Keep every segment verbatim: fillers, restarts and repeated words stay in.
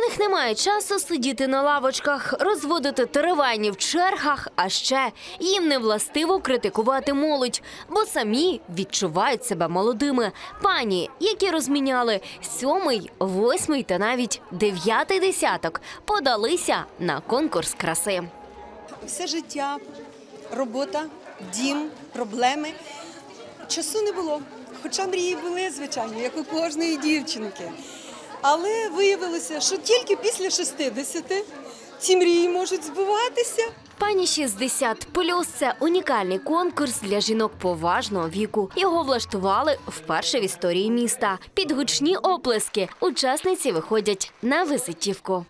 них немає часу сидіти на лавочках, розводити теревені в чергах, а ще їм не властиво критикувати молодь, бо самі відчувають себе молодими. Пані, які розміняли сьомий, восьмий та навіть дев'ятий десяток, подалися на конкурс краси. Все життя, робота, дім, проблеми. Часу не було, хоча мрії були, звичайно, як у кожної дівчинки. Але виявилося, що тільки після шістдесяти ці мрії можуть збуватися. Пані шістдесят плюс – це унікальний конкурс для жінок поважного віку. Його влаштували вперше в історії міста. Під гучні оплески учасниці виходять на візитівку.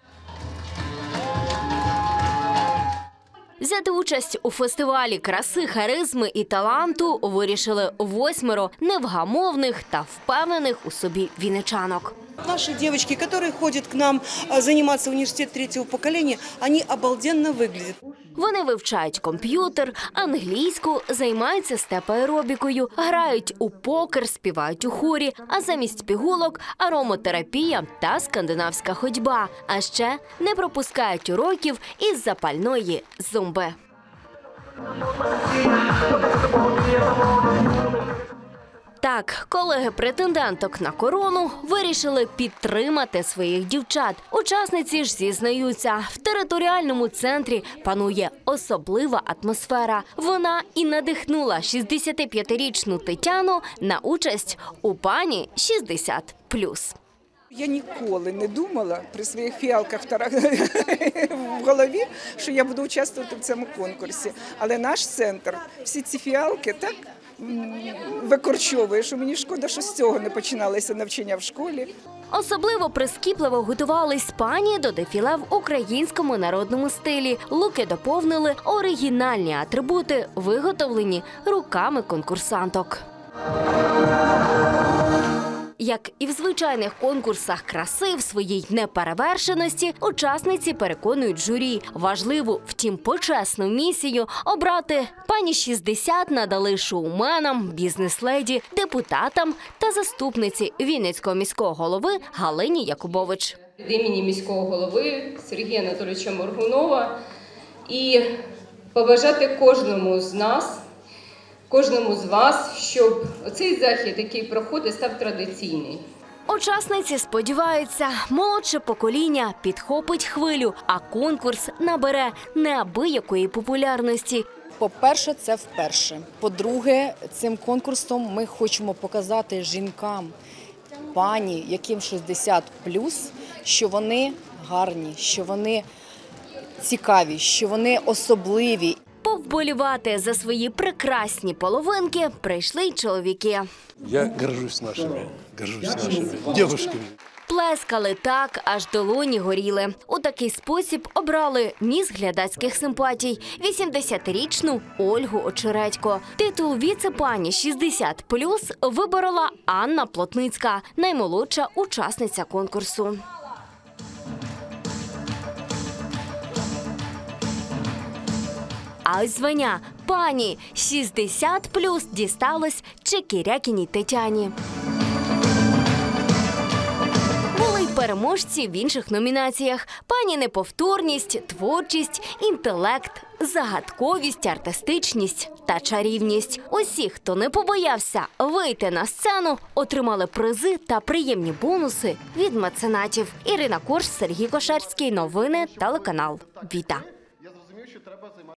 Взяти участь у фестивалі краси, харизми і таланту вирішили восьмеро невгамовних та впевнених у собі вінничанок. Наши девочки, которые ходят к нам заниматься в университет третьего поколения, они обалденно выглядят. Вони вивчають комп'ютер, англійську, займаються степ-аеробікою, грають у покер, співають у хорі, а замість пігулок – ароматерапія та скандинавська ходьба. А ще не пропускають уроків із запальної зумби. Так, колеги претенденток на корону вирішили підтримати своїх дівчат. Учасниці ж зізнаються, в територіальному центрі панує особлива атмосфера. Вона і надихнула шістдесятип'ятирічну Тетяну на участь у пані шістдесят плюс. Я ніколи не думала при своїх фіалках в голові, що я буду участвувати в цьому конкурсі. Але наш центр, всі ці фіалки так викорчовує, що мені шкода, що з цього не починалося навчання в школі. Особливо прискіпливо готувались пані до дефіле в українському народному стилі. Луки доповнили оригінальні атрибути, виготовлені руками конкурсанток. Як і в звичайних конкурсах краси, в своїй неперевершеності учасниці переконують журі. Важливу, втім почесну місію обрати пані шістдесят надали шоуменам, бізнес-леді, депутатам та заступниці Вінницького міського голови Галині Якубович. Від імені міського голови Сергія Анатолійовича Моргунова і побажати кожному з нас, кожному з вас, щоб цей захід, який проходить, став традиційний. Учасниці сподіваються, молодше покоління підхопить хвилю, а конкурс набере неабиякої популярності. По-перше, це вперше. По-друге, цим конкурсом ми хочемо показати жінкам, пані, яким шістдесят плюс, що вони гарні, що вони цікаві, що вони особливі. Повболівати за свої прекрасні половинки прийшли й чоловіки. Я горжусь нашими, горжусь нашими дівчатками. Плескали так, аж долоні горіли. У такий спосіб обрали міс глядацьких симпатій – вісімдесятирічну Ольгу Очередько. Титул віце-пані шістдесят плюс виборола Анна Плотницька, наймолодша учасниця конкурсу. А ось звання пані шістдесят плюс дісталось Чекірякіній Тетяні. Були й переможці в інших номінаціях. Пані неповторність, творчість, інтелект, загадковість, артистичність та чарівність. Усі, хто не побоявся вийти на сцену, отримали призи та приємні бонуси від меценатів. Ірина Корж, Сергій Кошарський. Новини телеканал Віта.